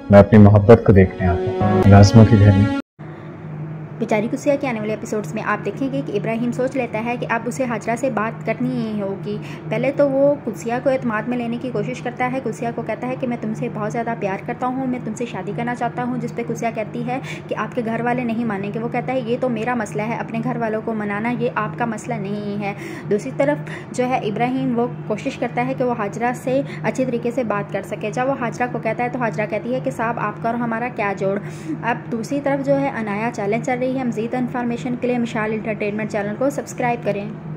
मैं अपनी मोहब्बत को देखने आता हूँ नाज़िमा के घर में। बेचारी कुसिया के आने वाले एपिसोड्स में आप देखेंगे कि इब्राहिम सोच लेता है कि अब उसे हाजरा से बात करनी ही होगी। पहले तो वो कुसिया को एतमाद में लेने की कोशिश करता है। कुसिया को कहता है कि मैं तुमसे बहुत ज़्यादा प्यार करता हूँ, मैं तुमसे शादी करना चाहता हूँ, जिस पे कुसिया कहती है कि आपके घर वाले नहीं मानेंगे। वो कहता है ये तो मेरा मसला है, अपने घर वालों को मनाना ये आपका मसला नहीं है। दूसरी तरफ जो है इब्राहिम वो कोशिश करता है कि वो हाजरा से अच्छी तरीके से बात कर सके। जब वो हाजरा को कहता है तो हाजरा कहती है कि साहब आपका और हमारा क्या जोड़। अब दूसरी तरफ जो है अनाया चैलेंज चल रही है। मज़ीद इन्फॉर्मेशन के लिए मिशाल एंटरटेनमेंट चैनल को सब्सक्राइब करें।